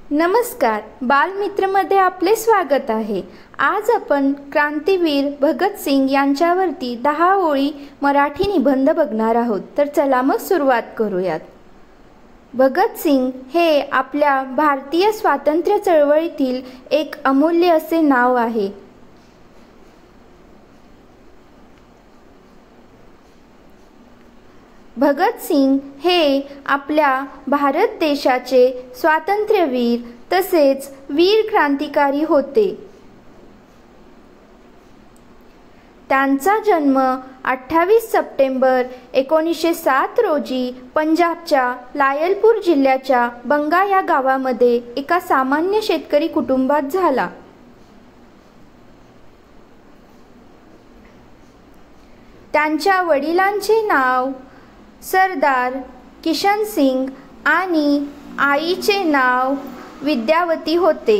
नमस्कार, बालमित्रमध्ये आपले स्वागत आहे। आज आपण क्रांतीवीर भगतसिंग यांच्यावरती 10 ओळी मराठी निबंध बघणार आहोत। तर चला मग सुरुवात करूयात। भगतसिंग हे आपल्या भारतीय स्वातंत्र्य चळवळीतील एक अमूल्य असे नाव आहे। भगतसिंग हे आपल्या भारत देशाचे स्वातंत्र्यवीर तसेच वीर क्रांतिकारी होते। त्यांचा जन्म 28 सप्टेंबर 1907 रोजी पंजाबच्या लायलपूर जिल्ह्याच्या बंगा या गावामध्ये एका सामान्य शेतकरी कुटुंबात झाला। त्यांच्या वडिलांचे नाव सरदार किशन सिंग आणि आईचे नाव विद्यावती होते।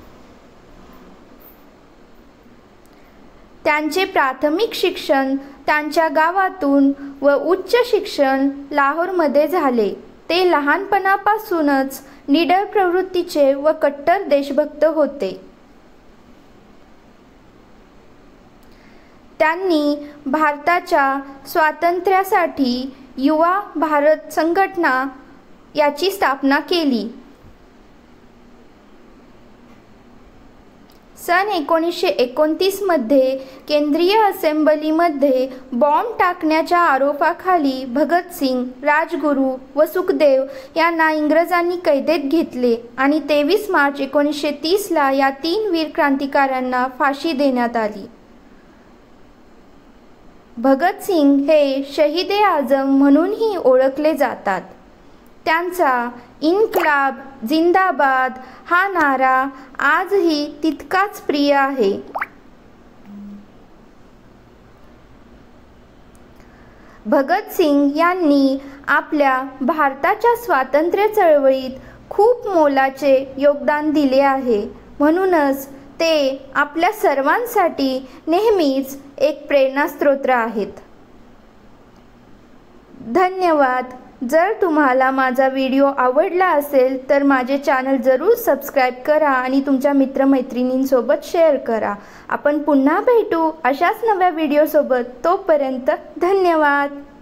त्यांचे प्राथमिक शिक्षण त्यांच्या गावातून व उच्च शिक्षण लाहोरमध्ये झाले। ते लहानपणापासूनच निडर प्रवृत्तीचे व कट्टर देशभक्त होते। त्यांनी भारताच्या स्वातंत्र्यासाठी युवा भारत संघटना याची स्थापना केली। सन 1929 मध्ये केंद्रीय असेंब्लीमध्ये बॉम्ब टाकण्याच्या आरोपाखाली भगतसिंग, राजगुरू व सुखदेव यांना इंग्रजांनी कैदेत घेतले आणि 23 मार्च 1930 ला या 3 वीर क्रांतिकारकांना फाशी देण्यात आली। भगतसिंग हे शहीद-ए आझम म्हणूनही ओळखले जातात। त्यांचा इन्क्लाब जिंदाबाद हा नारा आजही तितकाच प्रिय आहे। भगतसिंग यांनी आपल्या भारताच्या स्वातंत्र्य चळवळीत खूप मोलाचे योगदान दिले आहे, म्हणूनच ते आपल्या सर्वांसाठी नेहमीच एक प्रेरणास्त्रोत आहेत। धन्यवाद। जर तुम्हाला माझा व्हिडिओ आवडला असेल तर माझे चॅनल जरूर सबस्क्राइब करा आणि तुमच्या मित्रमैत्रिणींसोबत शेअर करा। आपण पुन्हा भेटू अशाच नव्या व्हिडिओ सोबत। तोपर्यंत धन्यवाद।